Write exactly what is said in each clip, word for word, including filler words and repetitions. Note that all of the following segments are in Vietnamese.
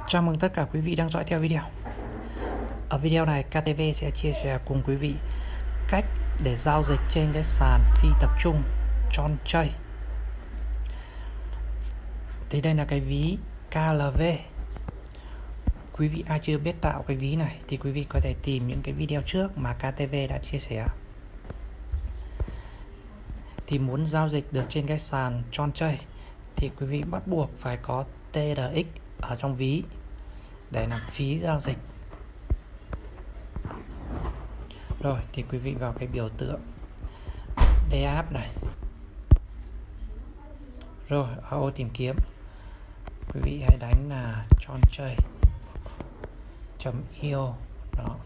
Chào mừng tất cả quý vị đang dõi theo video. Ở video này ca tê vê sẽ chia sẻ cùng quý vị cách để giao dịch trên cái sàn phi tập trung TronChain. Thì đây là cái ví ca lờ vê. Quý vị ai chưa biết tạo cái ví này thì quý vị có thể tìm những cái video trước mà ca tê vê đã chia sẻ. Thì muốn giao dịch được trên cái sàn TronChain thì quý vị bắt buộc phải có tê rờ ích ở trong ví để làm phí giao dịch. Rồi thì quý vị vào cái biểu tượng đê áp này. Rồi ở ô tìm kiếm quý vị hãy đánh là TronChain chấm i o đó.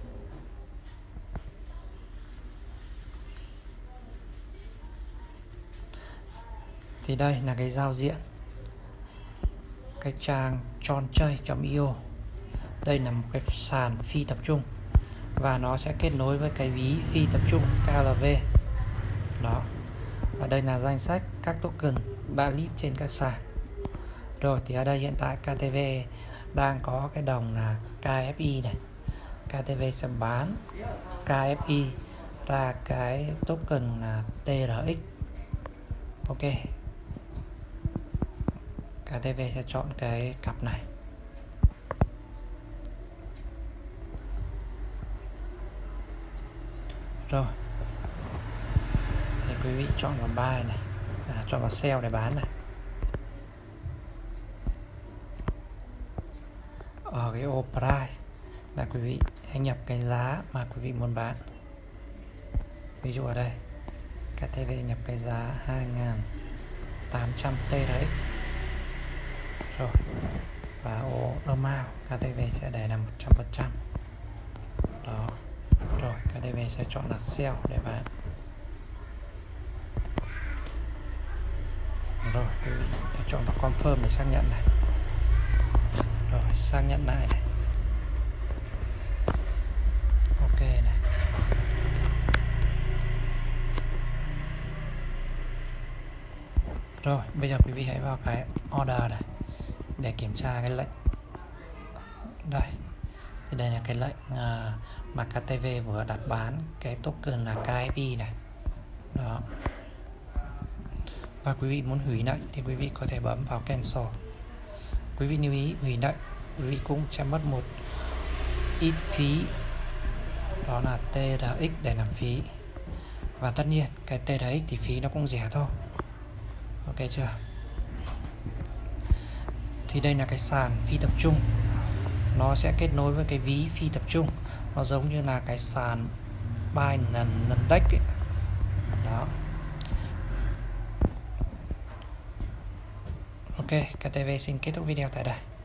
Thì đây là cái giao diện cái trang TronChain chấm i o. Đây là một cái sàn phi tập trung và nó sẽ kết nối với cái ví phi tập trung ca lờ vê đó. Và đây là danh sách các token đã list trên các sàn. Rồi thì ở đây hiện tại ca tê vê đang có cái đồng là ca ép i này. ca tê vê sẽ bán ca ép i ra cái token là tê rờ ích. Ok, ca tê vê sẽ chọn cái cặp này. Rồi thì quý vị chọn vào buy này, à, chọn vào sell để bán này. Ở cái ô price là quý vị hãy nhập cái giá mà quý vị muốn bán. Ví dụ ở đây ca tê vê nhập cái giá hai nghìn tám trăm tê rờ ích. Rồi và ô amount ca tê vê sẽ để là một trăm phần trăm đó. Rồi ca tê vê sẽ chọn là sell để bán. Rồi quý vị chọn vào confirm để xác nhận này. Rồi xác nhận lại này. Ok này. Rồi bây giờ quý vị hãy vào cái order này để kiểm tra cái lệnh. Đây thì đây là cái lệnh à, mà ca tê vê vừa đặt bán cái token là ca ép i này đó. Và quý vị muốn hủy lệnh thì quý vị có thể bấm vào cancel. Quý vị lưu ý hủy lệnh quý vị cũng sẽ mất một ít phí, đó là tê rờ ích để làm phí. Và tất nhiên cái tê rờ ích thì phí nó cũng rẻ thôi. Ok chưa? Thì đây là cái sàn phi tập trung, nó sẽ kết nối với cái ví phi tập trung, nó giống như là cái sàn Binance ấy. Đó. Ok, ca tê vê xin kết thúc video tại đây.